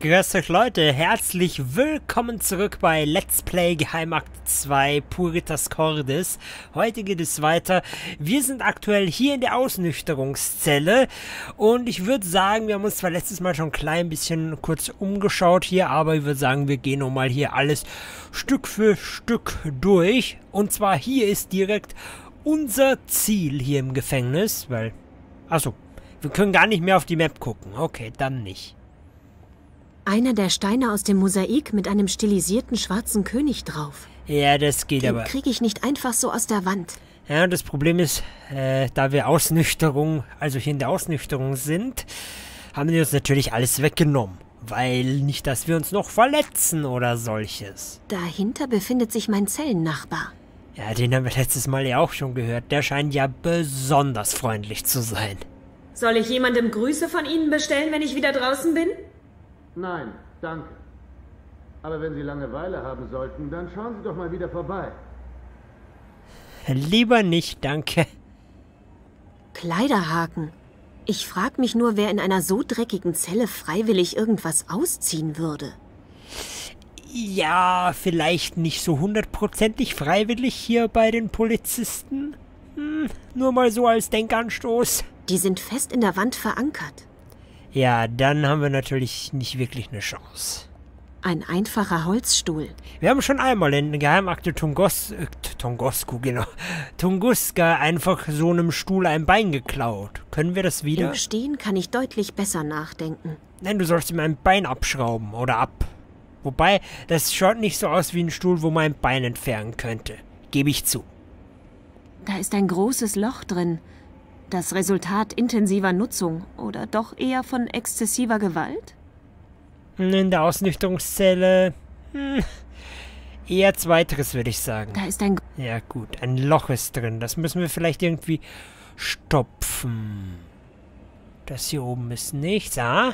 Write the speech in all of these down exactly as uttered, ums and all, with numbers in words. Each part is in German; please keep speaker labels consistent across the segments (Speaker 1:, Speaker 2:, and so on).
Speaker 1: Grüß euch Leute, herzlich willkommen zurück bei Let's Play Geheimakt zwei Puritas Cordis. Heute geht es weiter. Wir sind aktuell hier in der Ausnüchterungszelle und ich würde sagen, wir haben uns zwar letztes Mal schon ein klein bisschen kurz umgeschaut hier, aber ich würde sagen, wir gehen nochmal hier alles Stück für Stück durch. Und zwar hier ist direkt unser Ziel hier im Gefängnis, weil... Achso, wir können gar nicht mehr auf die Map gucken. Okay, dann nicht.
Speaker 2: Einer der Steine aus dem Mosaik mit einem stilisierten schwarzen König drauf.
Speaker 1: Ja, das geht
Speaker 2: Den
Speaker 1: aber.
Speaker 2: kriege ich nicht einfach so aus der Wand.
Speaker 1: Ja, das Problem ist, äh, da wir Ausnüchterung, also hier in der Ausnüchterung sind, haben die uns natürlich alles weggenommen. Weil nicht, dass wir uns noch verletzen oder solches.
Speaker 2: Dahinter befindet sich mein Zellennachbar.
Speaker 1: Ja, den haben wir letztes Mal ja auch schon gehört. Der scheint ja besonders freundlich zu sein.
Speaker 3: Soll ich jemandem Grüße von Ihnen bestellen, wenn ich wieder draußen bin?
Speaker 4: Nein, danke. Aber wenn Sie Langeweile haben sollten, dann schauen Sie doch mal wieder vorbei.
Speaker 1: Lieber nicht, danke.
Speaker 2: Kleiderhaken. Ich frag mich nur, wer in einer so dreckigen Zelle freiwillig irgendwas ausziehen würde.
Speaker 1: Ja, vielleicht nicht so hundertprozentig freiwillig hier bei den Polizisten. Hm, nur mal so als Denkanstoß.
Speaker 2: Die sind fest in der Wand verankert.
Speaker 1: Ja, dann haben wir natürlich nicht wirklich eine Chance.
Speaker 2: Ein einfacher Holzstuhl.
Speaker 1: Wir haben schon einmal in Geheimakte Tungos, äh, Tungosku, genau, Tunguska einfach so einem Stuhl ein Bein geklaut. Können wir das wieder?
Speaker 2: Im Stehen kann ich deutlich besser nachdenken.
Speaker 1: Nein, du sollst ihm ein Bein abschrauben oder ab. Wobei, das schaut nicht so aus wie ein Stuhl, wo man ein Bein entfernen könnte. Gebe ich zu.
Speaker 2: Da ist ein großes Loch drin. Das Resultat intensiver Nutzung oder doch eher von exzessiver Gewalt?
Speaker 1: In der Ausnüchterungszelle... Hm, eher zweiteres, würde ich sagen.
Speaker 2: Da ist ein...
Speaker 1: Ja gut, ein Loch ist drin. Das müssen wir vielleicht irgendwie stopfen. Das hier oben ist nichts, ah?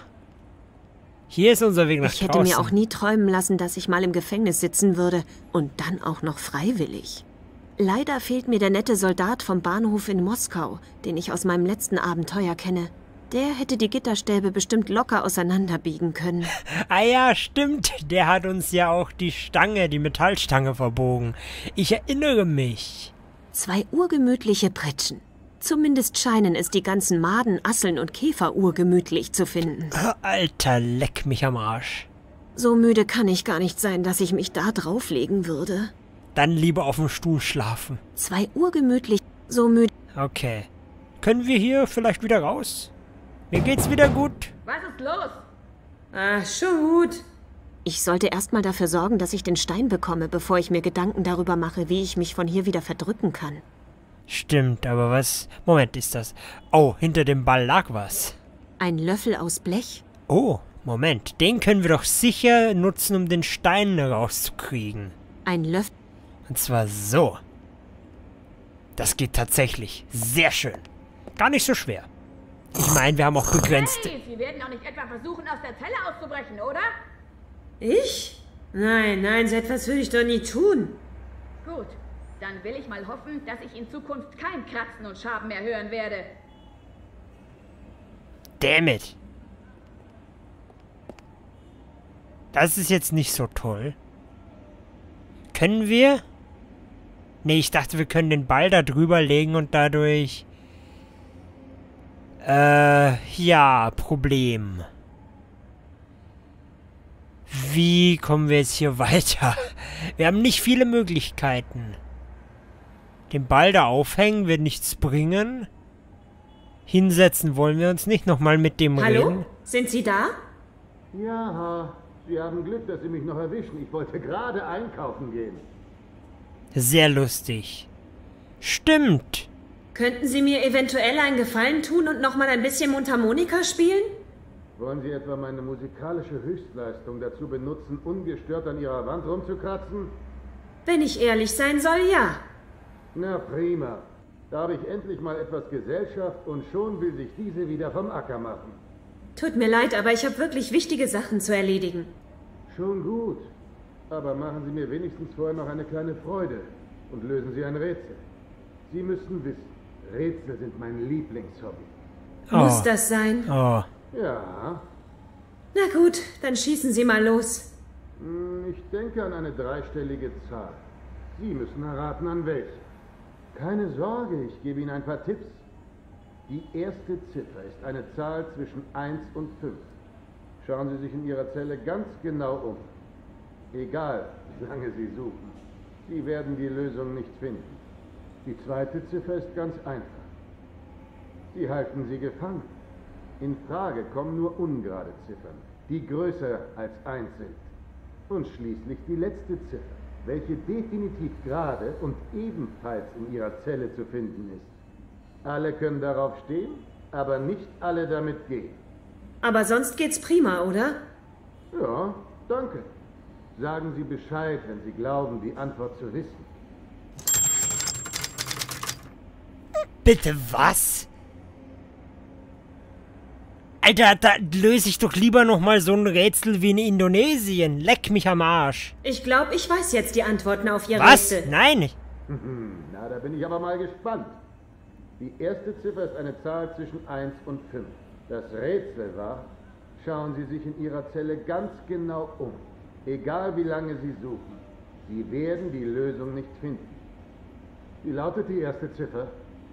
Speaker 1: Hier ist unser Weg nach
Speaker 2: Ich hätte
Speaker 1: draußen.
Speaker 2: mir auch nie träumen lassen, dass ich mal im Gefängnis sitzen würde. Und dann auch noch freiwillig. Leider fehlt mir der nette Soldat vom Bahnhof in Moskau, den ich aus meinem letzten Abenteuer kenne. Der hätte die Gitterstäbe bestimmt locker auseinanderbiegen können.
Speaker 1: Ah ja, stimmt. Der hat uns ja auch die Stange, die Metallstange verbogen. Ich erinnere mich.
Speaker 2: Zwei urgemütliche Pritschen. Zumindest scheinen es die ganzen Maden, Asseln und Käfer urgemütlich zu finden.
Speaker 1: Alter, leck mich am Arsch.
Speaker 2: So müde kann ich gar nicht sein, dass ich mich da drauflegen würde.
Speaker 1: Dann lieber auf dem Stuhl schlafen.
Speaker 2: Zwei urgemütlich, so müde...
Speaker 1: Okay. Können wir hier vielleicht wieder raus? Mir geht's wieder gut.
Speaker 3: Was ist los? Ah, schon gut.
Speaker 2: Ich sollte erstmal dafür sorgen, dass ich den Stein bekomme, bevor ich mir Gedanken darüber mache, wie ich mich von hier wieder verdrücken kann.
Speaker 1: Stimmt, aber was... Moment, ist das... Oh, hinter dem Ball lag was.
Speaker 2: Ein Löffel aus Blech?
Speaker 1: Oh, Moment. Den können wir doch sicher nutzen, um den Stein rauszukriegen.
Speaker 2: Ein Löffel...
Speaker 1: Und zwar so. Das geht tatsächlich. Sehr schön. Gar nicht so schwer. Ich meine, wir haben auch begrenzt...
Speaker 3: Hey, Sie werden auch nicht etwa versuchen, aus der Zelle auszubrechen, oder?
Speaker 5: Ich? Nein, nein, so etwas würde ich doch nie tun.
Speaker 3: Gut, dann will ich mal hoffen, dass ich in Zukunft kein Kratzen und Schaben mehr hören werde.
Speaker 1: Damn it. Das ist jetzt nicht so toll. Können wir? Nee, ich dachte, wir können den Ball da drüber legen und dadurch... Äh, ja, Problem. Wie kommen wir jetzt hier weiter? Wir haben nicht viele Möglichkeiten. Den Ball da aufhängen wird nichts bringen. Hinsetzen wollen wir uns nicht nochmal mit dem
Speaker 5: Hallo?
Speaker 1: reden.
Speaker 5: Sind Sie da?
Speaker 4: Ja, Sie haben Glück, dass Sie mich noch erwischen. Ich wollte gerade einkaufen gehen.
Speaker 1: Sehr lustig. Stimmt.
Speaker 5: Könnten Sie mir eventuell einen Gefallen tun und noch mal ein bisschen Mundharmonika spielen?
Speaker 4: Wollen Sie etwa meine musikalische Höchstleistung dazu benutzen, ungestört an Ihrer Wand rumzukratzen?
Speaker 5: Wenn ich ehrlich sein soll, ja.
Speaker 4: Na prima. Da habe ich endlich mal etwas Gesellschaft und schon will sich diese wieder vom Acker machen.
Speaker 5: Tut mir leid, aber ich habe wirklich wichtige Sachen zu erledigen.
Speaker 4: Schon gut. Aber machen Sie mir wenigstens vorher noch eine kleine Freude und lösen Sie ein Rätsel. Sie müssen wissen, Rätsel sind mein Lieblingshobby.
Speaker 1: Oh.
Speaker 5: Muss das sein?
Speaker 1: Oh.
Speaker 4: Ja.
Speaker 5: Na gut, dann schießen Sie mal los.
Speaker 4: Hm, Ich denke an eine dreistellige Zahl. Sie müssen erraten, an welche. Keine Sorge, ich gebe Ihnen ein paar Tipps. Die erste Ziffer ist eine Zahl zwischen eins und fünf. Schauen Sie sich in Ihrer Zelle ganz genau um. Egal, wie lange Sie suchen. Sie werden die Lösung nicht finden. Die zweite Ziffer ist ganz einfach. Sie halten Sie gefangen. In Frage kommen nur ungerade Ziffern, die größer als eins sind. Und schließlich die letzte Ziffer, welche definitiv gerade und ebenfalls in Ihrer Zelle zu finden ist. Alle können darauf stehen, aber nicht alle damit gehen.
Speaker 5: Aber sonst geht's prima, oder?
Speaker 4: Ja, danke. Sagen Sie Bescheid, wenn Sie glauben, die Antwort zu wissen.
Speaker 1: Bitte was? Alter, da löse ich doch lieber noch mal so ein Rätsel wie in Indonesien. Leck mich am Arsch.
Speaker 5: Ich glaube, ich weiß jetzt die Antworten auf Ihr
Speaker 1: Was?
Speaker 5: Rätsel.
Speaker 1: Nein.
Speaker 4: Na, da bin ich aber mal gespannt. Die erste Ziffer ist eine Zahl zwischen eins und fünf. Das Rätsel war, schauen Sie sich in Ihrer Zelle ganz genau um. Egal wie lange Sie suchen, Sie werden die Lösung nicht finden. Wie lautet die erste Ziffer?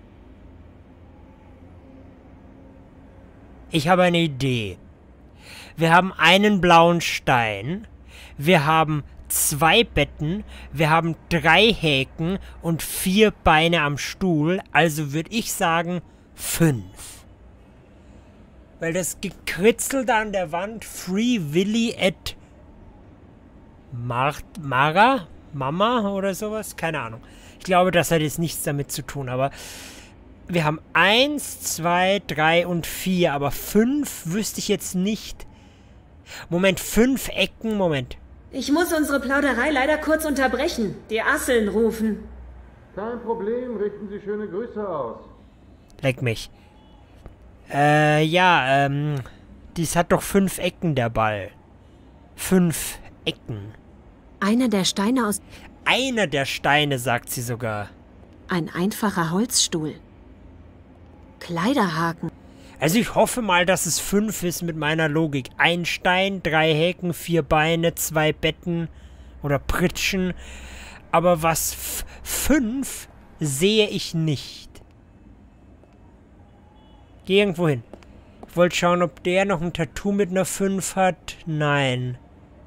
Speaker 1: Ich habe eine Idee. Wir haben einen blauen Stein. Wir haben zwei Betten. Wir haben drei Häken und vier Beine am Stuhl. Also würde ich sagen fünf. Weil das Gekritzel da an der Wand Free Willy at Mar Mara? Mama oder sowas? Keine Ahnung. Ich glaube, das hat jetzt nichts damit zu tun, aber wir haben eins, zwei, drei und vier, aber fünf wüsste ich jetzt nicht. Moment, fünf Ecken, Moment.
Speaker 5: Ich muss unsere Plauderei leider kurz unterbrechen. Die Asseln rufen.
Speaker 4: Kein Problem, richten Sie schöne Grüße aus.
Speaker 1: Leck mich. Äh, ja, ähm, dies hat doch fünf Ecken, der Ball. Fünf Ecken.
Speaker 2: Einer der Steine aus...
Speaker 1: Einer der Steine, sagt sie sogar.
Speaker 2: Ein einfacher Holzstuhl. Kleiderhaken.
Speaker 1: Also ich hoffe mal, dass es fünf ist mit meiner Logik. Ein Stein, drei Häken, vier Beine, zwei Betten oder Pritschen. Aber was f fünf sehe ich nicht. Geh irgendwo hin. Ich wollte schauen, ob der noch ein Tattoo mit einer fünf hat. Nein.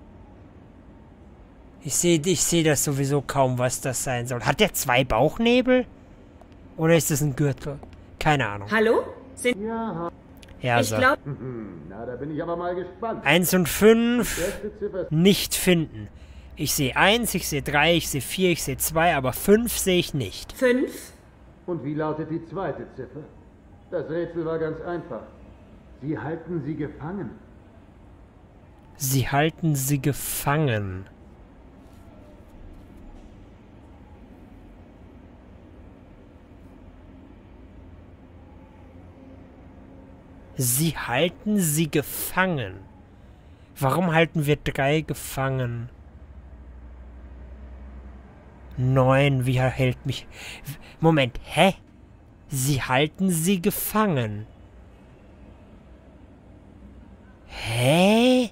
Speaker 1: Ich sehe ich seh das sowieso kaum, was das sein soll. Hat der zwei Bauchnebel? Oder ist das ein Gürtel? Keine Ahnung.
Speaker 5: Hallo? Sind
Speaker 4: Ja,
Speaker 1: Ja,
Speaker 5: ich
Speaker 1: so.
Speaker 5: glaube,
Speaker 4: na, da bin ich aber mal gespannt.
Speaker 1: Eins und fünf
Speaker 4: Erste Ziffer ist
Speaker 1: nicht finden. Ich sehe eins, ich sehe drei, ich sehe vier, ich sehe zwei, aber fünf sehe ich nicht.
Speaker 5: fünf.
Speaker 4: Und wie lautet die zweite Ziffer? Das Rätsel war ganz einfach. Sie halten sie gefangen.
Speaker 1: Sie halten sie gefangen. Sie halten sie gefangen. Warum halten wir drei gefangen? Neun, wie hält mich... Moment, hä? Sie halten sie gefangen. Hä?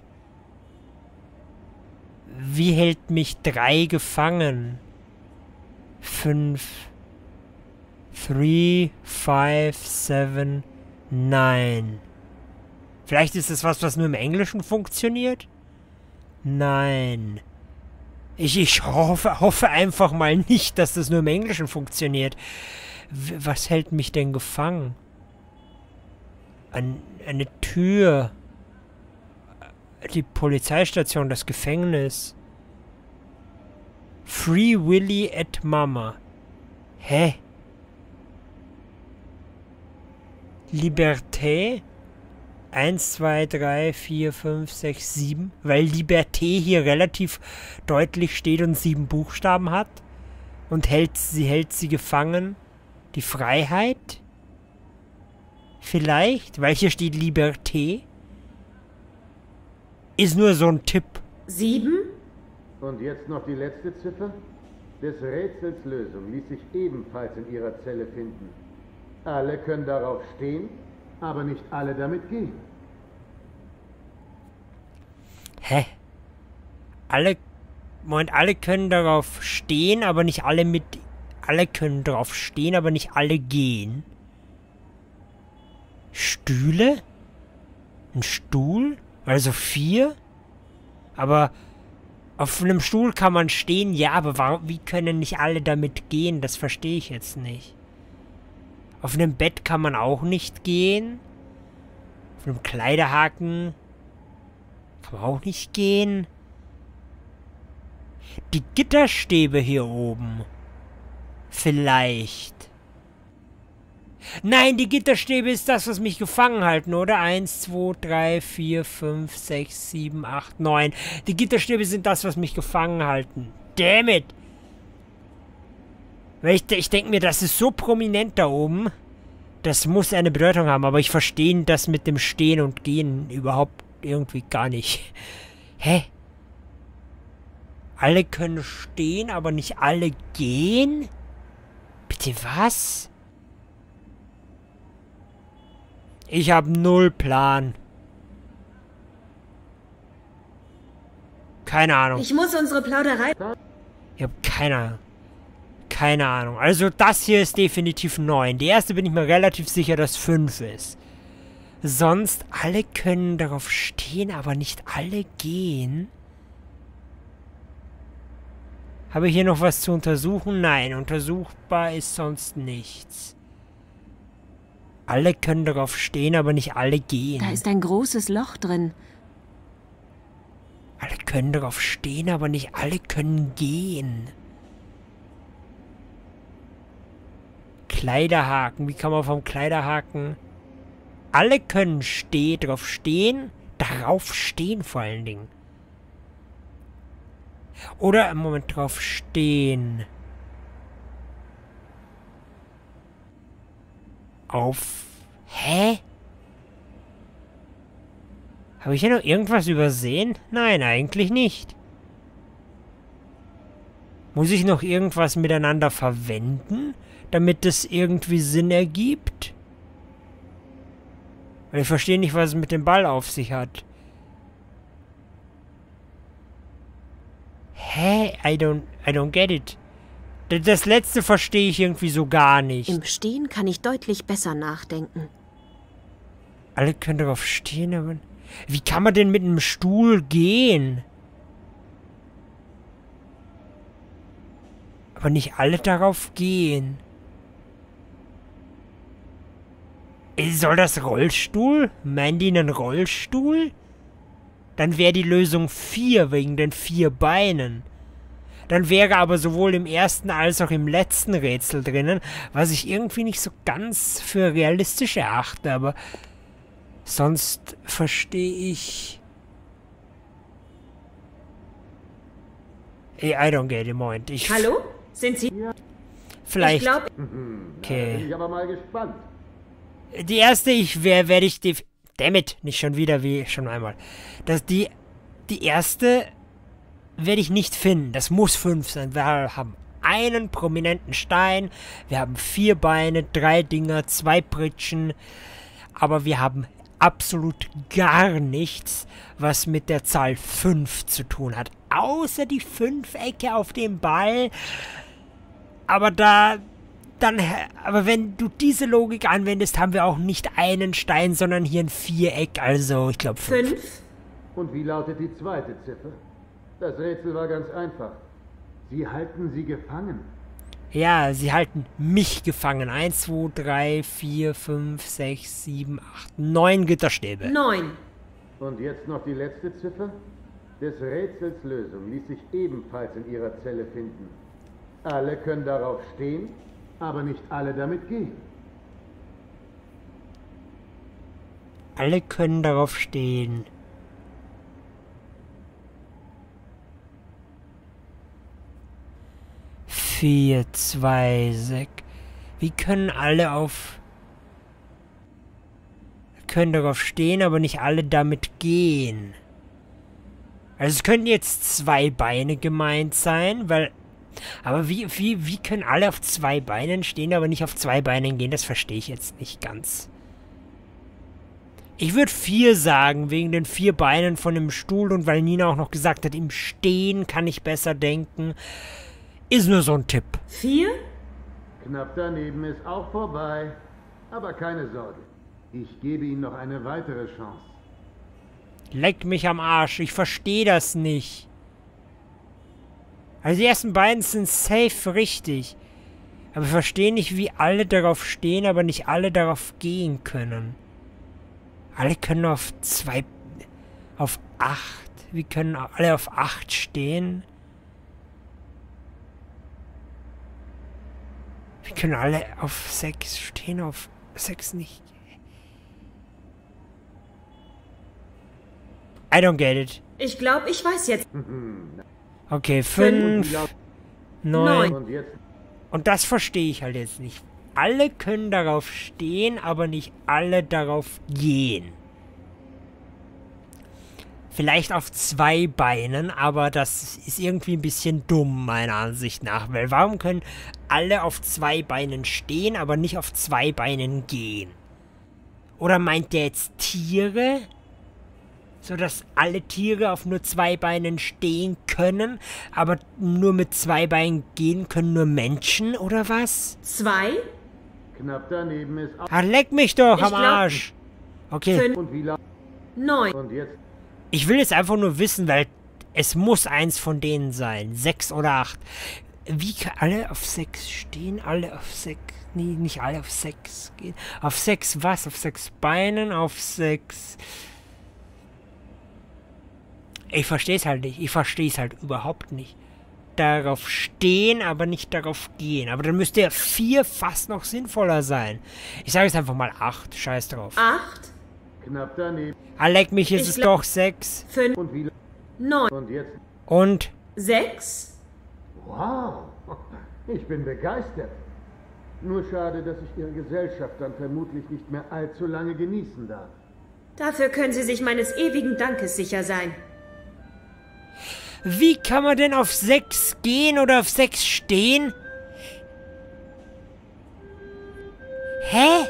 Speaker 1: Wie hält mich drei gefangen? Fünf. Three, five, seven... Nein. Vielleicht ist es was, was nur im Englischen funktioniert? Nein. Ich, ich hoffe, hoffe einfach mal nicht, dass das nur im Englischen funktioniert. W- was hält mich denn gefangen? Ein, eine Tür. Die Polizeistation, das Gefängnis. Free Willy at Mama. Hä? Liberté? eins, zwei, drei, vier, fünf, sechs, sieben. Weil Liberté hier relativ deutlich steht und sieben Buchstaben hat. Und hält, sie hält sie gefangen. Die Freiheit? Vielleicht? Weil hier steht Liberté. Ist nur so ein Tipp.
Speaker 5: sieben.
Speaker 4: Und jetzt noch die letzte Ziffer? Des Rätsels Lösung ließ sich ebenfalls in Ihrer Zelle finden. Alle können darauf stehen, aber nicht alle damit gehen.
Speaker 1: Hä? Alle... Moment, alle können darauf stehen, aber nicht alle mit... Alle können darauf stehen, aber nicht alle gehen. Stühle? Ein Stuhl? Also vier? Aber auf einem Stuhl kann man stehen, ja, aber warum, wie können nicht alle damit gehen? Das verstehe ich jetzt nicht. Auf einem Bett kann man auch nicht gehen. Auf einem Kleiderhaken kann man auch nicht gehen. Die Gitterstäbe hier oben. Vielleicht. Nein, die Gitterstäbe ist das, was mich gefangen halten, oder? Eins, zwei, drei, vier, fünf, sechs, sieben, acht, neun. Die Gitterstäbe sind das, was mich gefangen halten. Damn it! Weil ich, ich denke mir, das ist so prominent da oben. Das muss eine Bedeutung haben, aber ich verstehe das mit dem Stehen und Gehen überhaupt irgendwie gar nicht. Hä? Alle können stehen, aber nicht alle gehen? Bitte was? Ich habe null Plan. Keine Ahnung.
Speaker 5: Ich muss unsere Plauderei...
Speaker 1: Ich habe keine Ahnung. Keine Ahnung. Also das hier ist definitiv neun. Die erste bin ich mir relativ sicher, dass fünf ist. Sonst alle können darauf stehen, aber nicht alle gehen. Habe ich hier noch was zu untersuchen? Nein, untersuchbar ist sonst nichts. Alle können darauf stehen, aber nicht alle gehen.
Speaker 2: Da ist ein großes Loch drin.
Speaker 1: Alle können darauf stehen, aber nicht alle können gehen. Kleiderhaken. Wie kann man vom Kleiderhaken... Alle können stehen, drauf stehen, darauf stehen vor allen Dingen. Oder im Moment drauf stehen. Auf... Hä? Habe ich hier noch irgendwas übersehen? Nein, eigentlich nicht. Muss ich noch irgendwas miteinander verwenden, damit es irgendwie Sinn ergibt? Weil ich verstehe nicht, was es mit dem Ball auf sich hat. Hä? I don't, I don't get it. Das letzte verstehe ich irgendwie so gar nicht.
Speaker 2: Im Stehen kann ich deutlich besser nachdenken.
Speaker 1: Alle können darauf stehen, aber... Wie kann man denn mit einem Stuhl gehen? Aber nicht alle darauf gehen. Soll das Rollstuhl? Meinen die einen Rollstuhl? Dann wäre die Lösung vier wegen den vier Beinen. Dann wäre aber sowohl im ersten als auch im letzten Rätsel drinnen, was ich irgendwie nicht so ganz für realistisch erachte, aber sonst verstehe ich... I don't get it, Moment. Ich
Speaker 5: Hallo? Sind Sie...
Speaker 1: Vielleicht...
Speaker 5: Ich glaube...
Speaker 1: Okay.
Speaker 4: Da bin ich aber mal gespannt.
Speaker 1: Die erste, ich werde werd ich die... Dammit, nicht schon wieder wie schon einmal. Das, die, die erste werde ich nicht finden. Das muss fünf sein. Wir haben einen prominenten Stein, wir haben vier Beine, drei Dinger, zwei Pritschen, aber wir haben absolut gar nichts, was mit der Zahl fünf zu tun hat. Außer die Fünfecke auf dem Ball. Aber da... Dann, aber wenn du diese Logik anwendest, haben wir auch nicht einen Stein, sondern hier ein Viereck, also ich glaube fünf.
Speaker 5: Fünf?
Speaker 4: Und wie lautet die zweite Ziffer? Das Rätsel war ganz einfach. Sie halten sie gefangen.
Speaker 1: Ja, sie halten mich gefangen. Eins, zwei, drei, vier, fünf, sechs, sieben, acht, neun Gitterstäbe.
Speaker 5: Neun.
Speaker 4: Und jetzt noch die letzte Ziffer? Des Rätsels Lösung ließ sich ebenfalls in ihrer Zelle finden. Alle können darauf stehen, aber nicht alle damit gehen.
Speaker 1: Alle können darauf stehen. Vier, zwei, sechs. Wie können alle auf... Können darauf stehen, aber nicht alle damit gehen. Also es könnten jetzt zwei Beine gemeint sein, weil... Aber wie, wie, wie können alle auf zwei Beinen stehen, aber nicht auf zwei Beinen gehen? Das verstehe ich jetzt nicht ganz. Ich würde vier sagen, wegen den vier Beinen von dem Stuhl und weil Nina auch noch gesagt hat, im Stehen kann ich besser denken. Ist nur so ein Tipp.
Speaker 5: Vier?
Speaker 4: Knapp daneben ist auch vorbei. Aber keine Sorge. Ich gebe Ihnen noch eine weitere Chance.
Speaker 1: Leck mich am Arsch. Ich verstehe das nicht. Also die ersten beiden sind safe richtig. Aber ich verstehe nicht, wie alle darauf stehen, aber nicht alle darauf gehen können. Alle können auf zwei... auf acht. Wie können alle auf acht stehen? Wie können alle auf sechs stehen, auf sechs nicht? I don't get it.
Speaker 5: Ich glaube, ich weiß jetzt.
Speaker 1: Okay, fünf, neun.
Speaker 4: Und jetzt...
Speaker 1: Und das verstehe ich halt jetzt nicht. Alle können darauf stehen, aber nicht alle darauf gehen. Vielleicht auf zwei Beinen, aber das ist irgendwie ein bisschen dumm, meiner Ansicht nach. Weil warum können alle auf zwei Beinen stehen, aber nicht auf zwei Beinen gehen? Oder meint der jetzt Tiere? So dass alle Tiere auf nur zwei Beinen stehen können, aber nur mit zwei Beinen gehen können nur Menschen, oder was?
Speaker 5: Zwei?
Speaker 4: Knapp daneben ist auch...
Speaker 1: Ah, leck mich doch
Speaker 5: Ich
Speaker 1: am
Speaker 5: glaub-
Speaker 1: Arsch. Okay,
Speaker 5: Fünf.
Speaker 4: Und wie lange?
Speaker 5: Neun.
Speaker 4: Und jetzt...
Speaker 1: ich will jetzt einfach nur wissen, weil es muss eins von denen sein. Sechs oder acht. Wie kann alle auf sechs stehen? Alle auf sechs... Nee, nicht alle auf sechs gehen. Auf sechs was? Auf sechs Beinen? Auf sechs... Ich verstehe es halt nicht. Ich verstehe es halt überhaupt nicht. Darauf stehen, aber nicht darauf gehen. Aber dann müsste ja vier fast noch sinnvoller sein. Ich sage jetzt einfach mal acht. Scheiß drauf.
Speaker 5: Acht.
Speaker 4: Knapp daneben.
Speaker 1: Ah, leck mich, ist
Speaker 5: Ich
Speaker 1: es
Speaker 5: glaub-
Speaker 1: doch sechs.
Speaker 5: Fünf.
Speaker 4: Und wie...
Speaker 5: Neun.
Speaker 4: Und jetzt...
Speaker 1: Und
Speaker 5: Sechs.
Speaker 4: Wow. Ich bin begeistert. Nur schade, dass ich Ihre Gesellschaft dann vermutlich nicht mehr allzu lange genießen darf.
Speaker 5: Dafür können Sie sich meines ewigen Dankes sicher sein.
Speaker 1: wie kann man denn auf sechs gehen oder auf sechs stehen? Hä?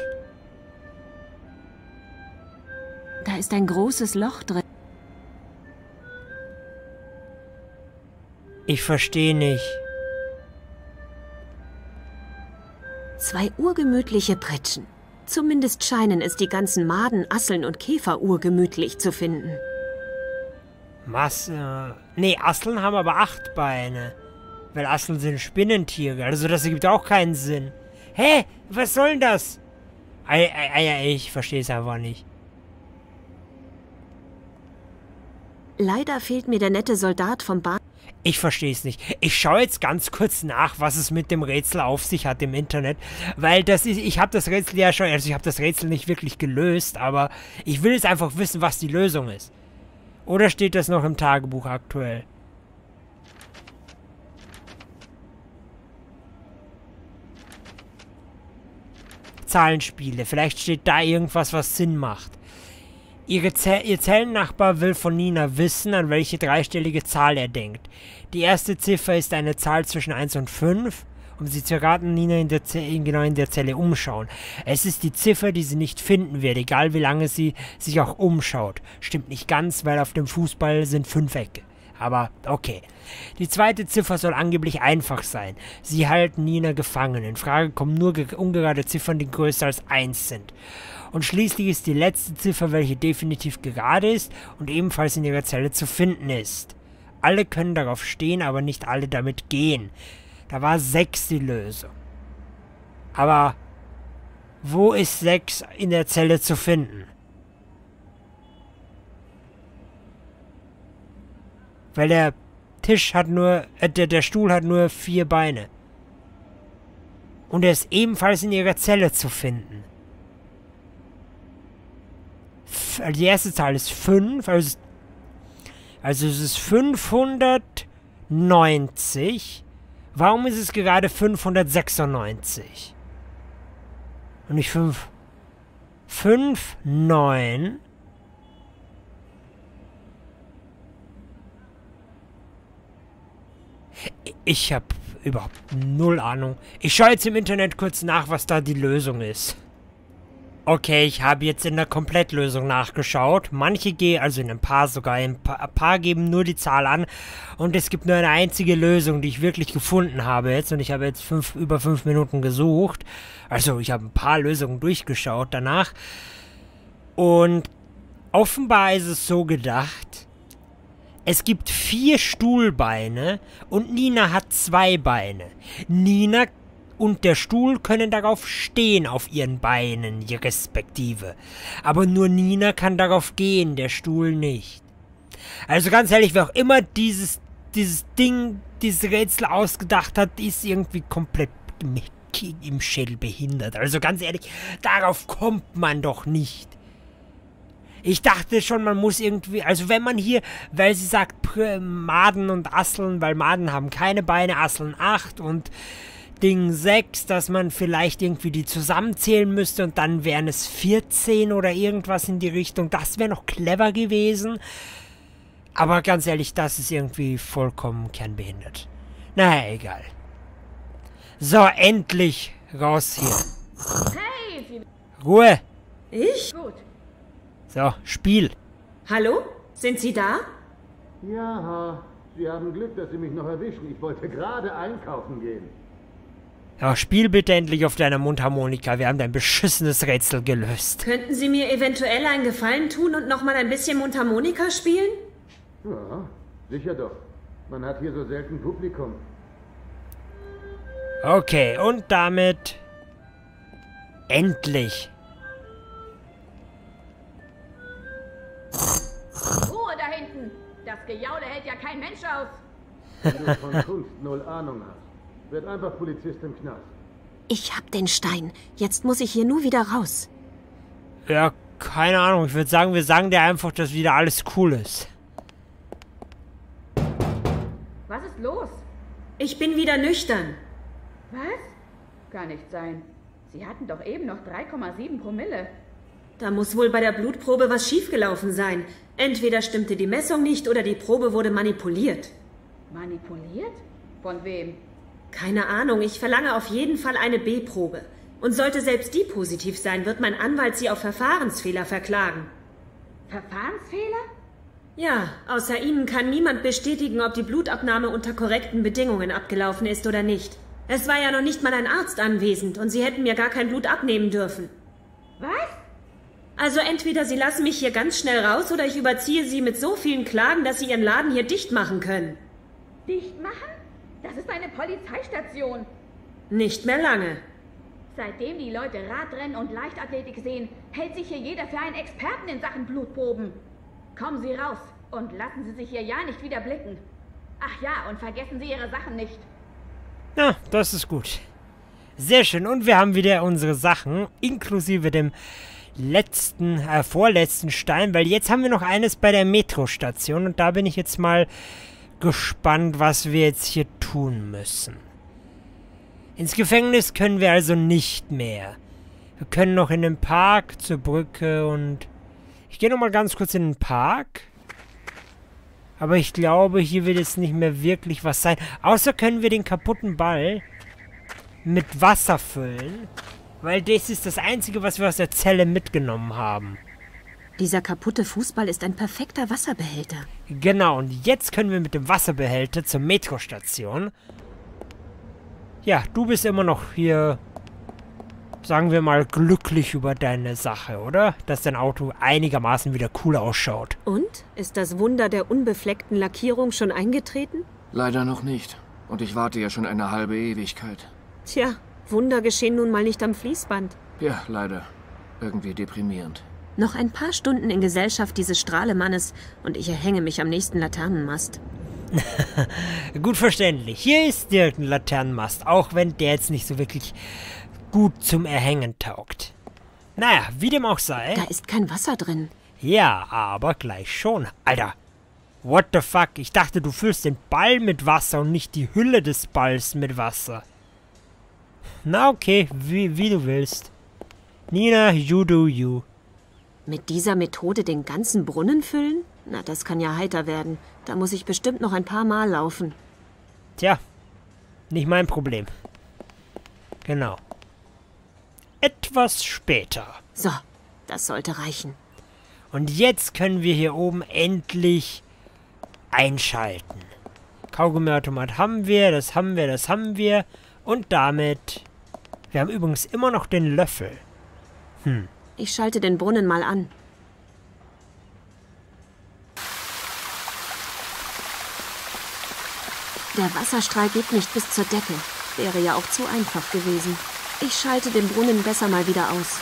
Speaker 2: Da ist ein großes Loch drin.
Speaker 1: Ich verstehe nicht.
Speaker 2: Zwei urgemütliche Pritschen. Zumindest scheinen es die ganzen Maden, Asseln und Käfer urgemütlich zu finden.
Speaker 1: Masse. Nee, Asseln haben aber acht Beine. Weil Asseln sind Spinnentiere. Also das ergibt auch keinen Sinn. Hä? Was soll denn das? Ei, ei, ei, ich verstehe es einfach nicht.
Speaker 2: Leider fehlt mir der nette Soldat vom Bahn.
Speaker 1: Ich verstehe es nicht. Ich schaue jetzt ganz kurz nach, was es mit dem Rätsel auf sich hat im Internet. Weil das ist, ich habe das Rätsel ja schon, also ich habe das Rätsel nicht wirklich gelöst, aber ich will jetzt einfach wissen, was die Lösung ist. Oder steht das noch im Tagebuch aktuell? Zahlenspiele. Vielleicht steht da irgendwas, was Sinn macht. Ihre Ze ihr Zellennachbar will von Nina wissen, an welche dreistellige Zahl er denkt. Die erste Ziffer ist eine Zahl zwischen eins und fünf. Um sie zu erraten, Nina in der in genau in der Zelle umschauen. Es ist die Ziffer, die sie nicht finden wird, egal wie lange sie sich auch umschaut. Stimmt nicht ganz, weil auf dem Fußball sind Fünfecke. Aber okay. Die zweite Ziffer soll angeblich einfach sein. Sie halten Nina gefangen. In Frage kommen nur ungerade Ziffern, die größer als eins sind. Und schließlich ist die letzte Ziffer, welche definitiv gerade ist und ebenfalls in ihrer Zelle zu finden ist. Alle können darauf stehen, aber nicht alle damit gehen. Da war sechs die Lösung. Aber wo ist sechs in der Zelle zu finden? Weil der Tisch hat nur, äh, der, der Stuhl hat nur vier Beine. Und er ist ebenfalls in ihrer Zelle zu finden. F also die erste Zahl ist fünf, also, also es ist fünfhundertneunzig. Warum ist es gerade fünfhundertsechsundneunzig? Und nicht fünf. fünf, neun. Ich habe überhaupt null Ahnung. Ich schaue jetzt im Internet kurz nach, was da die Lösung ist. Okay, ich habe jetzt in der Komplettlösung nachgeschaut. Manche gehen, also in ein paar sogar, ein paar, ein paar geben nur die Zahl an. Und es gibt nur eine einzige Lösung, die ich wirklich gefunden habe jetzt. Und ich habe jetzt fünf, über fünf Minuten gesucht. Also ich habe ein paar Lösungen durchgeschaut danach. Und offenbar ist es so gedacht, es gibt vier Stuhlbeine und Nina hat zwei Beine. Nina und der Stuhl können darauf stehen, auf ihren Beinen, die respektive. Aber nur Nina kann darauf gehen, der Stuhl nicht. Also ganz ehrlich, wer auch immer dieses, dieses Ding, dieses Rätsel ausgedacht hat, ist irgendwie komplett im, im Schädel behindert. Also ganz ehrlich, darauf kommt man doch nicht. Ich dachte schon, man muss irgendwie, also wenn man hier, weil sie sagt, Maden und Asseln, weil Maden haben keine Beine, Asseln acht und Ding sechs, dass man vielleicht irgendwie die zusammenzählen müsste und dann wären es vierzehn oder irgendwas in die Richtung. Das wäre noch clever gewesen. Aber ganz ehrlich, das ist irgendwie vollkommen kernbehindert. Naja, egal. So, endlich raus hier.
Speaker 3: Hey,
Speaker 1: Ruhe.
Speaker 5: Ich?
Speaker 3: gut.
Speaker 1: So, Spiel.
Speaker 5: Hallo? Sind Sie da?
Speaker 4: Ja, Sie haben Glück, dass Sie mich noch erwischen. Ich wollte gerade einkaufen gehen.
Speaker 1: Ja, spiel bitte endlich auf deiner Mundharmonika. Wir haben dein beschissenes Rätsel gelöst.
Speaker 5: Könnten Sie mir eventuell einen Gefallen tun und noch mal ein bisschen Mundharmonika spielen?
Speaker 4: Ja, sicher doch. Man hat hier so selten Publikum.
Speaker 1: Okay, und damit endlich.
Speaker 3: Ruhe da hinten. Das Gejaule hält ja kein Mensch aus.
Speaker 4: Wenn du von Kunst null Ahnung hast, wird einfach Polizist im Knast.
Speaker 2: Ich hab den Stein. Jetzt muss ich hier nur wieder raus.
Speaker 1: Ja, keine Ahnung. Ich würde sagen, wir sagen dir einfach, dass wieder alles cool ist.
Speaker 3: Was ist los?
Speaker 5: Ich bin wieder nüchtern.
Speaker 3: Was? Kann nicht sein. Sie hatten doch eben noch drei Komma sieben Promille.
Speaker 5: Da muss wohl bei der Blutprobe was schiefgelaufen sein. Entweder stimmte die Messung nicht oder die Probe wurde manipuliert.
Speaker 3: Manipuliert? Von wem?
Speaker 5: Keine Ahnung, ich verlange auf jeden Fall eine B-Probe. Und sollte selbst die positiv sein, wird mein Anwalt Sie auf Verfahrensfehler verklagen.
Speaker 3: Verfahrensfehler?
Speaker 5: Ja, außer Ihnen kann niemand bestätigen, ob die Blutabnahme unter korrekten Bedingungen abgelaufen ist oder nicht. Es war ja noch nicht mal ein Arzt anwesend und Sie hätten mir gar kein Blut abnehmen dürfen.
Speaker 3: Was?
Speaker 5: Also entweder Sie lassen mich hier ganz schnell raus oder ich überziehe Sie mit so vielen Klagen, dass Sie Ihren Laden hier dicht machen können.
Speaker 3: Dicht machen? Das ist eine Polizeistation.
Speaker 5: Nicht mehr lange.
Speaker 3: Seitdem die Leute Radrennen und Leichtathletik sehen, hält sich hier jeder für einen Experten in Sachen Blutproben. Kommen Sie raus und lassen Sie sich hier ja nicht wieder blicken. Ach ja, und vergessen Sie Ihre Sachen nicht.
Speaker 1: Ja, das ist gut. Sehr schön. Und wir haben wieder unsere Sachen, inklusive dem letzten, äh, vorletzten Stein, weil jetzt haben wir noch eines bei der Metrostation und da bin ich jetzt mal gespannt, was wir jetzt hier tun müssen. Ins Gefängnis können wir also nicht mehr. Wir können noch in den Park, zur Brücke und... Ich gehe noch mal ganz kurz in den Park. Aber ich glaube, hier wird jetzt nicht mehr wirklich was sein. Außer können wir den kaputten Ball mit Wasser füllen. Weil das ist das Einzige, was wir aus der Zelle mitgenommen haben.
Speaker 2: Dieser kaputte Fußball ist ein perfekter Wasserbehälter.
Speaker 1: Genau, und jetzt können wir mit dem Wasserbehälter zur Metrostation. Ja, du bist immer noch hier, sagen wir mal, glücklich über deine Sache, oder? Dass dein Auto einigermaßen wieder cool ausschaut.
Speaker 2: Und? Ist das Wunder der unbefleckten Lackierung schon eingetreten?
Speaker 6: Leider noch nicht. Und ich warte ja schon eine halbe Ewigkeit.
Speaker 2: Tja, Wunder geschehen nun mal nicht am Fließband.
Speaker 6: Ja, leider. Irgendwie deprimierend.
Speaker 2: Noch ein paar Stunden in Gesellschaft dieses Strahlemannes und ich erhänge mich am nächsten Laternenmast.
Speaker 1: Gut verständlich. Hier ist direkt ein Laternenmast, auch wenn der jetzt nicht so wirklich gut zum Erhängen taugt. Naja, wie dem auch sei.
Speaker 2: Da ist kein Wasser drin.
Speaker 1: Ja, aber gleich schon. Alter, what the fuck? Ich dachte, du füllst den Ball mit Wasser und nicht die Hülle des Balls mit Wasser. Na okay, wie, wie du willst. Nina, you do you.
Speaker 2: Mit dieser Methode den ganzen Brunnen füllen? Na, das kann ja heiter werden. Da muss ich bestimmt noch ein paar Mal laufen.
Speaker 1: Tja, nicht mein Problem. Genau. Etwas später.
Speaker 2: So, das sollte reichen.
Speaker 1: Und jetzt können wir hier oben endlich einschalten. Kaugummiautomat haben wir, das haben wir, das haben wir. Und damit... Wir haben übrigens immer noch den Löffel. Hm.
Speaker 2: Ich schalte den Brunnen mal an. Der Wasserstrahl geht nicht bis zur Decke. Wäre ja auch zu einfach gewesen. Ich schalte den Brunnen besser mal wieder aus.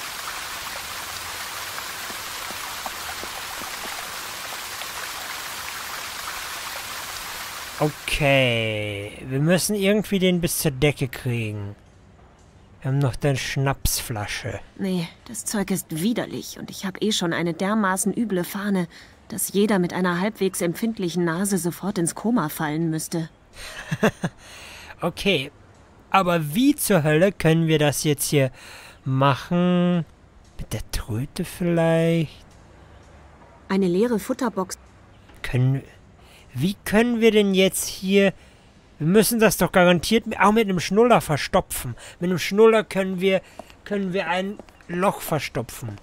Speaker 1: Okay. Wir müssen irgendwie den bis zur Decke kriegen. Wir haben noch eine Schnapsflasche.
Speaker 2: Nee, das Zeug ist widerlich und ich habe eh schon eine dermaßen üble Fahne, dass jeder mit einer halbwegs empfindlichen Nase sofort ins Koma fallen müsste.
Speaker 1: Okay, aber wie zur Hölle können wir das jetzt hier machen? Mit der Tröte vielleicht?
Speaker 2: Eine leere Futterbox.
Speaker 1: Können, wie können wir denn jetzt hier... Wir müssen das doch garantiert auch mit einem Schnuller verstopfen. Mit einem Schnuller können wir, können wir ein Loch verstopfen.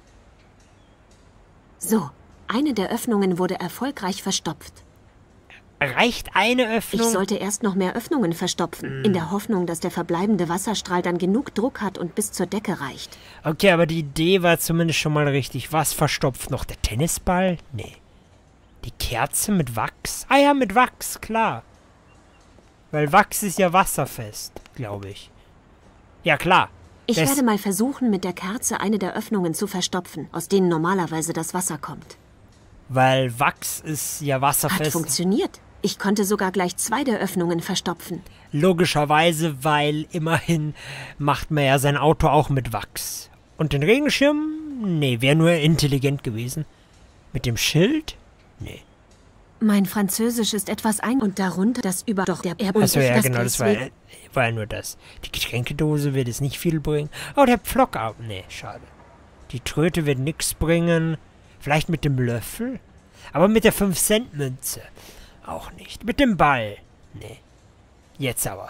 Speaker 2: So, eine der Öffnungen wurde erfolgreich verstopft.
Speaker 1: Reicht eine Öffnung?
Speaker 2: Ich sollte erst noch mehr Öffnungen verstopfen,
Speaker 1: hm.
Speaker 2: in der Hoffnung, dass der verbleibende Wasserstrahl dann genug Druck hat und bis zur Decke reicht.
Speaker 1: Okay, aber die Idee war zumindest schon mal richtig. Was verstopft noch? Der Tennisball? Nee. Die Kerze mit Wachs? Ah ja, mit Wachs, klar. Weil Wachs ist ja wasserfest, glaube ich. Ja, klar.
Speaker 2: Ich
Speaker 1: das
Speaker 2: werde mal versuchen, mit der Kerze eine der Öffnungen zu verstopfen, aus denen normalerweise das Wasser kommt.
Speaker 1: Weil Wachs ist ja wasserfest.
Speaker 2: Hat funktioniert. Ich konnte sogar gleich zwei der Öffnungen verstopfen.
Speaker 1: Logischerweise, weil immerhin macht man ja sein Auto auch mit Wachs. Und den Regenschirm? Nee, wäre nur intelligent gewesen. Mit dem Schild? Nee.
Speaker 2: Mein Französisch ist etwas ein... Und darunter das über... Doch der Erb...
Speaker 1: Achso, ja, genau, das war, war ja nur das. Die Getränkedose wird es nicht viel bringen. Oh, der Pflock ab. Nee, schade. Die Tröte wird nichts bringen. Vielleicht mit dem Löffel? Aber mit der fünf Cent Münze auch nicht. Mit dem Ball? Nee. Jetzt aber.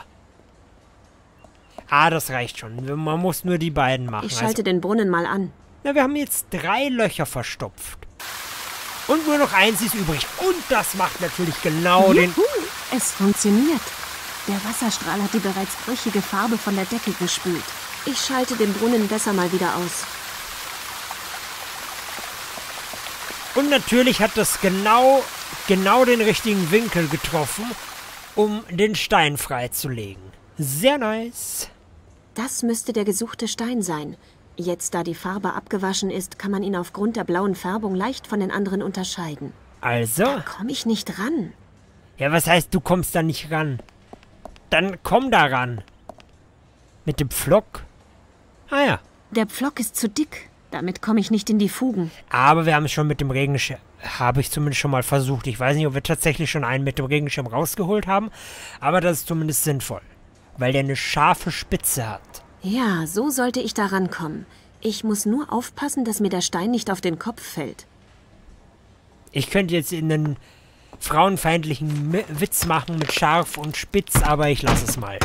Speaker 1: Ah, das reicht schon. Man muss nur die beiden machen.
Speaker 2: Ich schalte
Speaker 1: also,
Speaker 2: den Brunnen mal an.
Speaker 1: Na, wir haben jetzt drei Löcher verstopft. Und nur noch eins ist übrig. Und das macht natürlich genau
Speaker 2: Juhu,
Speaker 1: den...
Speaker 2: Es funktioniert. Der Wasserstrahl hat die bereits brüchige Farbe von der Decke gespült. Ich schalte den Brunnen besser mal wieder aus.
Speaker 1: Und natürlich hat das genau, genau den richtigen Winkel getroffen, um den Stein freizulegen. Sehr nice.
Speaker 2: Das müsste der gesuchte Stein sein. Jetzt, da die Farbe abgewaschen ist, kann man ihn aufgrund der blauen Färbung leicht von den anderen unterscheiden.
Speaker 1: Also?
Speaker 2: Da komme ich nicht ran.
Speaker 1: Ja, was heißt, du kommst da nicht ran? Dann komm da ran. Mit dem Pflock? Ah ja.
Speaker 2: Der Pflock ist zu dick. Damit komme ich nicht in die Fugen.
Speaker 1: Aber wir haben es schon mit dem Regenschirm, habe ich zumindest schon mal versucht. Ich weiß nicht, ob wir tatsächlich schon einen mit dem Regenschirm rausgeholt haben, aber das ist zumindest sinnvoll, weil der eine scharfe Spitze hat.
Speaker 2: Ja, so sollte ich da rankommen. Ich muss nur aufpassen, dass mir der Stein nicht auf den Kopf fällt.
Speaker 1: Ich könnte jetzt in einen frauenfeindlichen Mi- Witz machen mit scharf und spitz, aber ich lasse es mal.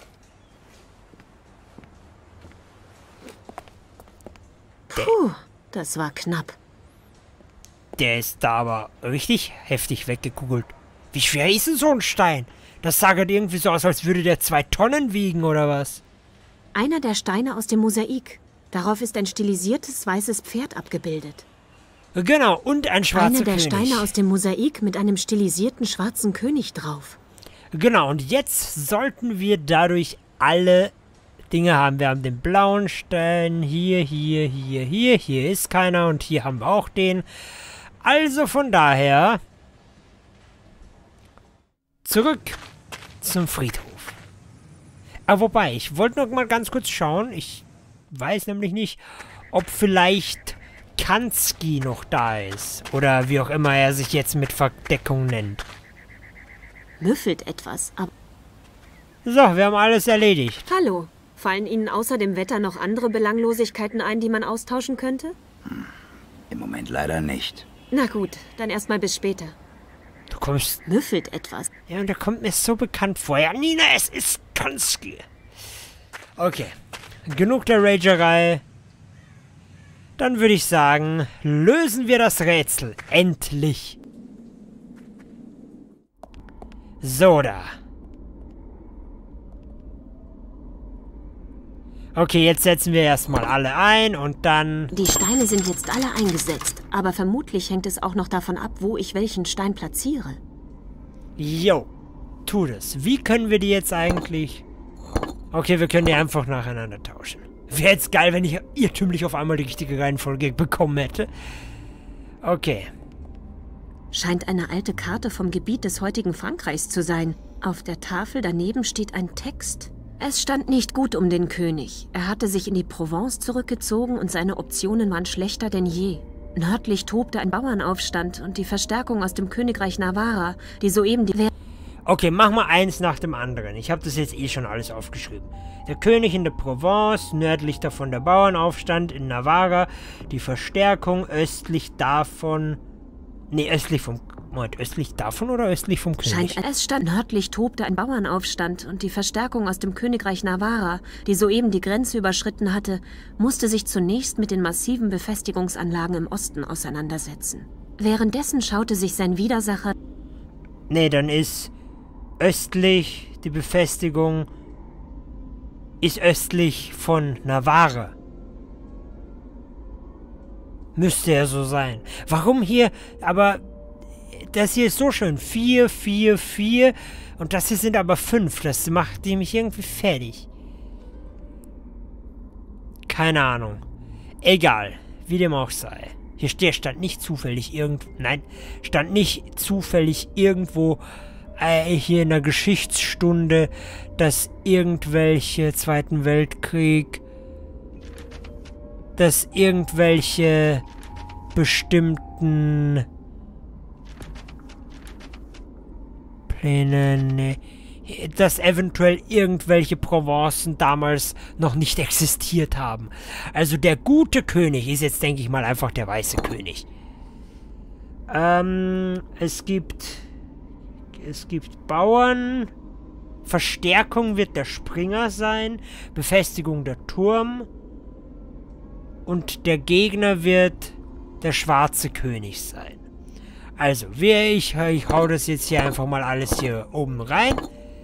Speaker 2: Puh, das war knapp.
Speaker 1: Der ist da aber richtig heftig weggekugelt. Wie schwer ist denn so ein Stein? Das sah gerade irgendwie so aus, als würde der zwei Tonnen wiegen, oder was?
Speaker 2: Einer der Steine aus dem Mosaik. Darauf ist ein stilisiertes weißes Pferd abgebildet.
Speaker 1: Genau, und ein schwarzer
Speaker 2: Einer der
Speaker 1: König.
Speaker 2: Steine aus dem Mosaik mit einem stilisierten schwarzen König drauf.
Speaker 1: Genau, und jetzt sollten wir dadurch alle Dinge haben. Wir haben den blauen Stein, hier, hier, hier, hier, hier ist keiner und hier haben wir auch den. Also von daher zurück zum Friedhof. Aber wobei, ich wollte noch mal ganz kurz schauen. Ich weiß nämlich nicht, ob vielleicht Kanski noch da ist. Oder wie auch immer er sich jetzt mit Verdeckung nennt.
Speaker 2: Müffelt etwas, aber...
Speaker 1: So, wir haben alles erledigt.
Speaker 2: Hallo. Fallen Ihnen außer dem Wetter noch andere Belanglosigkeiten ein, die man austauschen könnte?
Speaker 7: Hm. Im Moment leider nicht.
Speaker 2: Na gut, dann erstmal bis später.
Speaker 1: Du kommst...
Speaker 2: Müffelt etwas.
Speaker 1: Ja, und der kommt mir so bekannt vor. Ja, Nina, es ist Kanski. Okay. Genug der Ragerei. Dann würde ich sagen, lösen wir das Rätsel. Endlich. So da. Okay, jetzt setzen wir erstmal alle ein und dann...
Speaker 2: Die Steine sind jetzt alle eingesetzt, aber vermutlich hängt es auch noch davon ab, wo ich welchen Stein platziere.
Speaker 1: Jo, tu das. Wie können wir die jetzt eigentlich... Okay, wir können die einfach nacheinander tauschen. Wäre jetzt geil, wenn ich irrtümlich auf einmal die richtige Reihenfolge bekommen hätte. Okay.
Speaker 2: Scheint eine alte Karte vom Gebiet des heutigen Frankreichs zu sein. Auf der Tafel daneben steht ein Text. Es stand nicht gut um den König. Er hatte sich in die Provence zurückgezogen und seine Optionen waren schlechter denn je. Nördlich tobte ein Bauernaufstand und die Verstärkung aus dem Königreich Navarra, die soeben die...
Speaker 1: Okay, mach mal eins nach dem anderen. Ich habe das jetzt eh schon alles aufgeschrieben. Der König in der Provence, nördlich davon der Bauernaufstand in Navarra, die Verstärkung östlich davon... Nee, östlich vom... Moment, östlich davon oder östlich vom König?
Speaker 2: Scheint, es stand nördlich tobte ein Bauernaufstand und die Verstärkung aus dem Königreich Navarra, die soeben die Grenze überschritten hatte, musste sich zunächst mit den massiven Befestigungsanlagen im Osten auseinandersetzen. Währenddessen schaute sich sein Widersacher...
Speaker 1: Nee, dann ist östlich die Befestigung ist östlich von Navarra. Müsste ja so sein. Warum hier, aber das hier ist so schön. vier, vier, vier und das hier sind aber fünf. Das macht die mich irgendwie fertig. Keine Ahnung. Egal, wie dem auch sei. Hier steht, stand nicht zufällig irgendwo, nein, stand nicht zufällig irgendwo äh, hier in der Geschichtsstunde, dass irgendwelche Zweiten Weltkrieg, dass irgendwelche bestimmten Pläne, ne, dass eventuell irgendwelche Provencen damals noch nicht existiert haben. Also der gute König ist jetzt, denke ich mal, einfach der weiße König. Ähm, es gibt, es gibt Bauern, Verstärkung wird der Springer sein, Befestigung der Turm und der Gegner wird der schwarze König sein. Also, wir, ich, ich hau das jetzt hier einfach mal alles hier oben rein.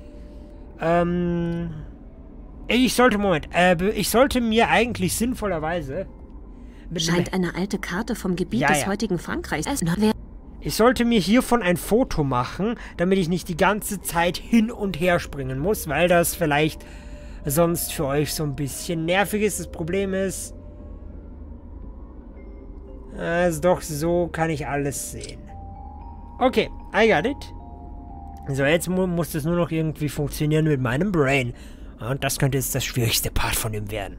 Speaker 1: Ähm, ich sollte, Moment, äh, ich sollte mir eigentlich sinnvollerweise...
Speaker 2: Scheint eine alte Karte vom Gebiet
Speaker 1: ja,
Speaker 2: des
Speaker 1: ja.
Speaker 2: heutigen Frankreichs.
Speaker 1: Ich sollte mir hiervon ein Foto machen, damit ich nicht die ganze Zeit hin und her springen muss, weil das vielleicht sonst für euch so ein bisschen nervig ist. Das Problem ist... Also doch, so kann ich alles sehen. Okay, I got it. So, jetzt mu muss das nur noch irgendwie funktionieren mit meinem Brain. Und das könnte jetzt das schwierigste Part von ihm werden.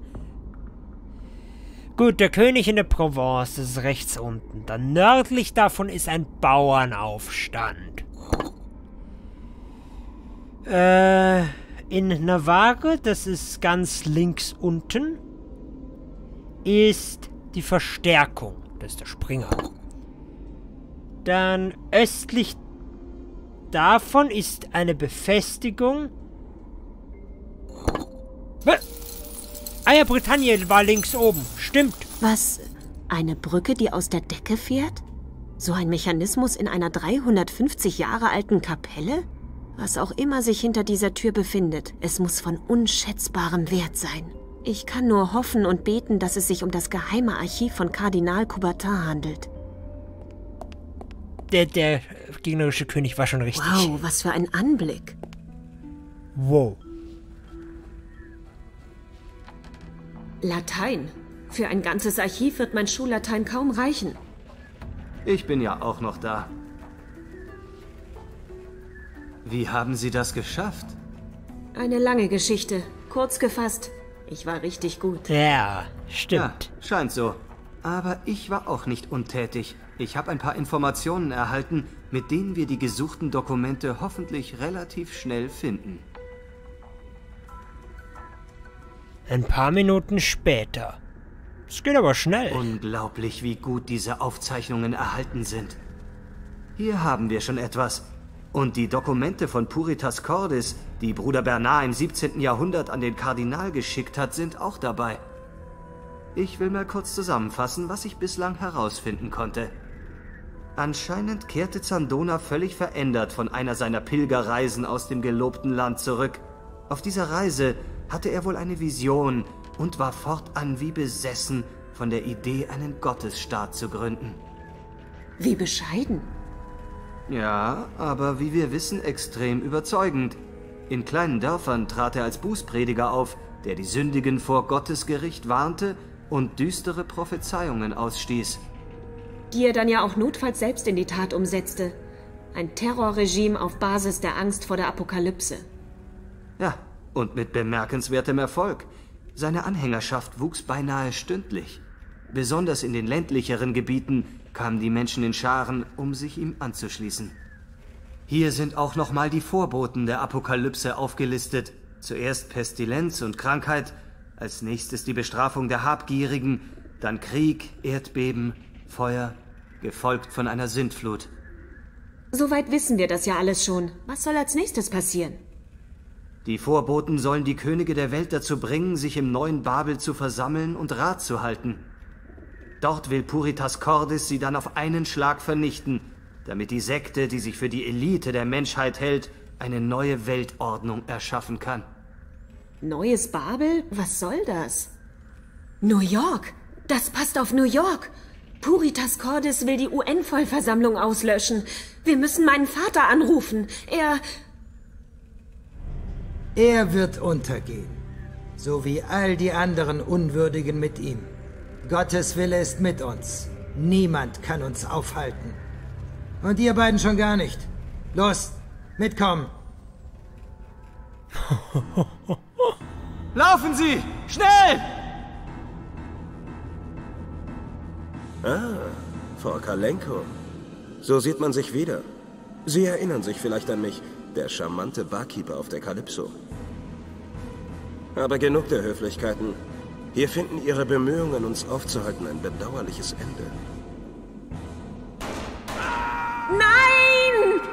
Speaker 1: Gut, der König in der Provence, das ist rechts unten. Dann nördlich davon ist ein Bauernaufstand. Äh, in Navarre, das ist ganz links unten, ist die Verstärkung. Das ist der Springer. Dann östlich davon ist eine Befestigung. Ah ja, Britannien war links oben. Stimmt.
Speaker 2: Was? Eine Brücke, die aus der Decke fährt? So ein Mechanismus in einer dreihundertfünfzig Jahre alten Kapelle? Was auch immer sich hinter dieser Tür befindet, es muss von unschätzbarem Wert sein. Ich kann nur hoffen und beten, dass es sich um das geheime Archiv von Kardinal Coubertin handelt.
Speaker 1: Der, der gegnerische König war schon richtig.
Speaker 2: Wow, was für ein Anblick.
Speaker 1: Wow.
Speaker 5: Latein. Für ein ganzes Archiv wird mein Schullatein kaum reichen.
Speaker 8: Ich bin ja auch noch da. Wie haben Sie das geschafft?
Speaker 5: Eine lange Geschichte. Kurz gefasst, ich war richtig gut.
Speaker 1: Ja, stimmt.
Speaker 8: Ja, scheint so. Aber ich war auch nicht untätig. Ich habe ein paar Informationen erhalten, mit denen wir die gesuchten Dokumente hoffentlich relativ schnell finden.
Speaker 1: Ein paar Minuten später. Es geht aber schnell.
Speaker 8: Unglaublich, wie gut diese Aufzeichnungen erhalten sind. Hier haben wir schon etwas. Und die Dokumente von Puritas Cordis, die Bruder Bernard im siebzehnten Jahrhundert an den Kardinal geschickt hat, sind auch dabei. Ich will mal kurz zusammenfassen, was ich bislang herausfinden konnte. Anscheinend kehrte Zandona völlig verändert von einer seiner Pilgerreisen aus dem gelobten Land zurück. Auf dieser Reise hatte er wohl eine Vision und war fortan wie besessen von der Idee, einen Gottesstaat zu gründen.
Speaker 2: Wie bescheiden.
Speaker 8: Ja, aber wie wir wissen, extrem überzeugend. In kleinen Dörfern trat er als Bußprediger auf, der die Sündigen vor Gottes Gericht warnte und düstere Prophezeiungen ausstieß.
Speaker 5: Die er dann ja auch notfalls selbst in die Tat umsetzte. Ein Terrorregime auf Basis der Angst vor der Apokalypse.
Speaker 8: Ja, und mit bemerkenswertem Erfolg. Seine Anhängerschaft wuchs beinahe stündlich. Besonders in den ländlicheren Gebieten kamen die Menschen in Scharen, um sich ihm anzuschließen. Hier sind auch nochmal die Vorboten der Apokalypse aufgelistet. Zuerst Pestilenz und Krankheit, als nächstes die Bestrafung der Habgierigen, dann Krieg, Erdbeben, Feuer, gefolgt von einer Sintflut.
Speaker 5: Soweit wissen wir das ja alles schon. Was soll als nächstes passieren?
Speaker 8: Die Vorboten sollen die Könige der Welt dazu bringen, sich im neuen Babel zu versammeln und Rat zu halten. Dort will Puritas Cordis sie dann auf einen Schlag vernichten, damit die Sekte, die sich für die Elite der Menschheit hält, eine neue Weltordnung erschaffen kann.
Speaker 5: Neues Babel? Was soll das? New York! Das passt auf New York! Puritas Cordis will die U N-Vollversammlung auslöschen. Wir müssen meinen Vater anrufen. Er...
Speaker 9: Er wird untergehen. So wie all die anderen Unwürdigen mit ihm. Gottes Wille ist mit uns. Niemand kann uns aufhalten. Und ihr beiden schon gar nicht. Los, mitkommen!
Speaker 8: Laufen Sie! Schnell!
Speaker 10: Ah, Frau Kalenko. So sieht man sich wieder. Sie erinnern sich vielleicht an mich, der charmante Barkeeper auf der Kalypso. Aber genug der Höflichkeiten. Hier finden Ihre Bemühungen, uns aufzuhalten, ein bedauerliches Ende.
Speaker 5: Nein!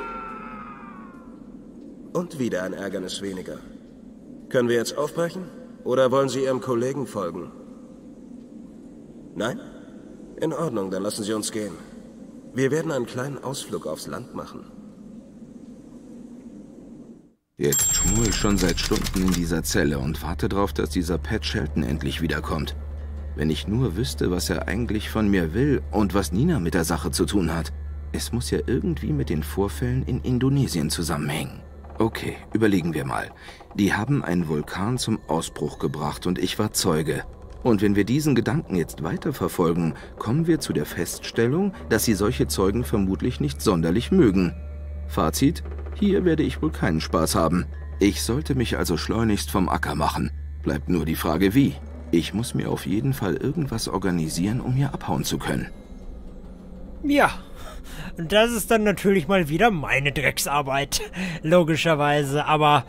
Speaker 10: Und wieder ein Ärgernis weniger. Können wir jetzt aufbrechen? Oder wollen Sie Ihrem Kollegen folgen? Nein? In Ordnung, dann lassen Sie uns gehen. Wir werden einen kleinen Ausflug aufs Land machen.
Speaker 7: Jetzt schmur ich schon seit Stunden in dieser Zelle und warte darauf, dass dieser Pat Shelton endlich wiederkommt. Wenn ich nur wüsste, was er eigentlich von mir will und was Nina mit der Sache zu tun hat. Es muss ja irgendwie mit den Vorfällen in Indonesien zusammenhängen. Okay, überlegen wir mal. Die haben einen Vulkan zum Ausbruch gebracht und ich war Zeuge. Und wenn wir diesen Gedanken jetzt weiterverfolgen, kommen wir zu der Feststellung, dass sie solche Zeugen vermutlich nicht sonderlich mögen. Fazit: Hier werde ich wohl keinen Spaß haben. Ich sollte mich also schleunigst vom Acker machen. Bleibt nur die Frage, wie. Ich muss mir auf jeden Fall irgendwas organisieren, um hier abhauen zu können.
Speaker 1: Ja, und das ist dann natürlich mal wieder meine Drecksarbeit, logischerweise, aber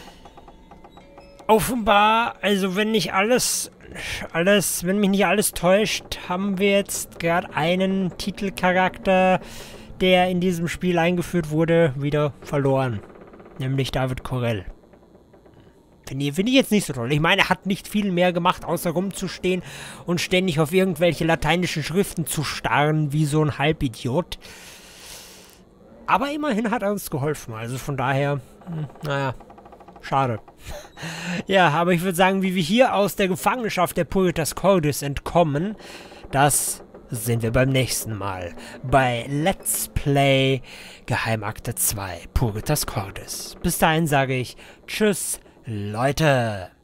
Speaker 1: offenbar, also wenn nicht alles, alles, wenn mich nicht alles täuscht, haben wir jetzt gerade einen Titelcharakter, der in diesem Spiel eingeführt wurde, wieder verloren. Nämlich David Corell. Finde ich, find ich jetzt nicht so toll. Ich meine, er hat nicht viel mehr gemacht, außer rumzustehen und ständig auf irgendwelche lateinischen Schriften zu starren, wie so ein Halbidiot. Aber immerhin hat er uns geholfen. Also von daher, hm, naja, schade. Ja, aber ich würde sagen, wie wir hier aus der Gefangenschaft der Puritas Cordis entkommen, das sehen wir beim nächsten Mal bei Let's Play Geheimakte zwei Puritas Cordis. Bis dahin sage ich Tschüss, Leute.